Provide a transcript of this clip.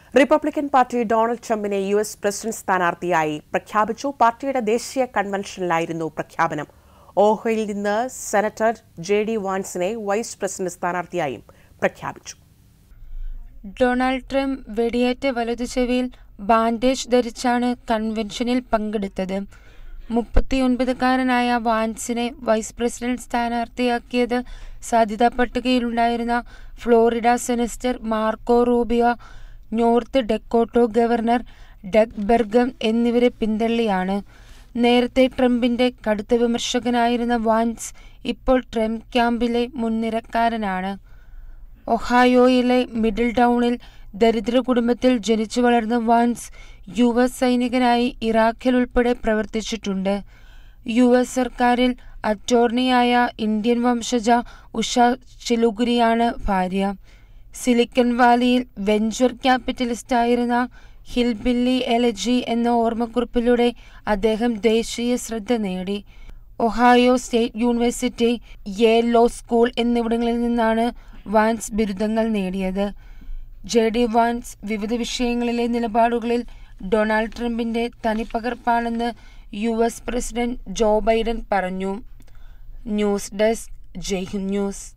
Republican party Donald ട്രംപിനെ US president സ്ഥാനാർത്ഥിയായി പ്രഖ്യാപിച്ചു. പാർട്ടിയുടെ ദേശീയ കൺവെൻഷനിലായിരുന്നു പ്രഖ്യാപനം. ഓഹോയിൽ നിന്ന് സെനറ്റർ ജെ.ഡി. വാൻസിനെ വൈസ് പ്രസിഡന്റ് സ്ഥാനാർത്ഥിയായും പ്രഖ്യാപിച്ചു. ഡൊണാൾഡ് ട്രംപ് വെടിയേറ്റ വലതുചെവിയിൽ ബാൻഡേജ് ധരിച്ചാണ് കൺവെൻഷനിൽ പങ്കെടുത്തത്. 39-കാരനായ വാൻസിനെ വൈസ് പ്രസിഡന്റ് സ്ഥാനാർത്ഥിയാക്കിയത് സാധ്യതാ പട്ടികയിലുണ്ടായിരുന്ന Florida senator Marco Rubio, North Dakota governor Doug Burgum എന്നിവരെ പിന്തള്ളിയാണ്. നേരത്തെ ട്രംപിന്റെ കടുത്ത വിമർശകനായിരുന്ന വാൻസ് ഇപ്പോൾ ട്രംപ് ക്യാമ്പിലെ മുൻനിരക്കാരനാണ്. ഒഹായോയിലെ മിഡിൽ ടൗണിൽ ദരിദ്ര കുടുംബത്തിൽ ജനിച്ചു വളർന്ന വാൻസ് യുഎസ് സൈനികനായി ഇറാഖിൽ ഉൾപ്പെടെ പ്രവർത്തിച്ചിട്ടുണ്ട്. യുഎസ് സർക്കാരിൽ അറ്റോർണിയായ ഇന്ത്യൻ വംശജ ഉഷ ചിലുഗുരിയാണ് ഭാര്യ. സിലിക്കൺ വാലിയിൽ വെഞ്ചർ ക്യാപിറ്റലിസ്റ്റായിരുന്ന ഹിൽബില്ലി എലജി എന്ന ഓർമ്മക്കുറിപ്പിലൂടെ അദ്ദേഹം ദേശീയ ശ്രദ്ധ നേടി. Ohio state university, Yale law school എന്നിവിടങ്ങളിൽ നിന്നാണ് വാൻസ് ബിരുദങ്ങൾ നേടിയത്. ജെ.ഡി. വാൻസ് വിവിധ വിഷയങ്ങളിലെ നിലപാടുകളിൽ ഡൊണാൾഡ് ട്രംപിന്റെ തനിപ്പകർപ്പാണെന്ന് യുഎസ് പ്രസിഡന്റ് ജോ ബൈഡൻ പറഞ്ഞു. News desk, Jai Hind news.